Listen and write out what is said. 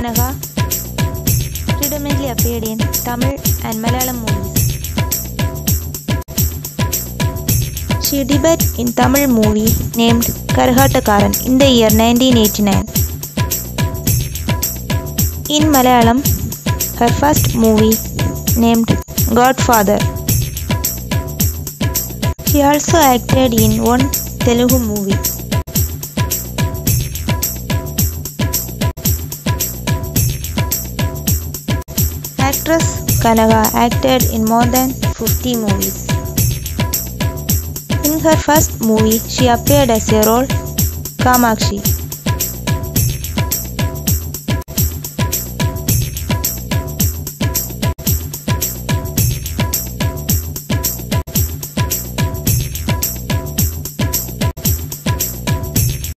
Kanaga predominantly appeared in Tamil and Malayalam movies. She debuted in Tamil movie named Karagatakaran in the year 1989. In Malayalam, her first movie named Godfather. She also acted in one Telugu movie. Actress Kanaga acted in more than 50 movies. In her first movie, she appeared as a role Kamakshi.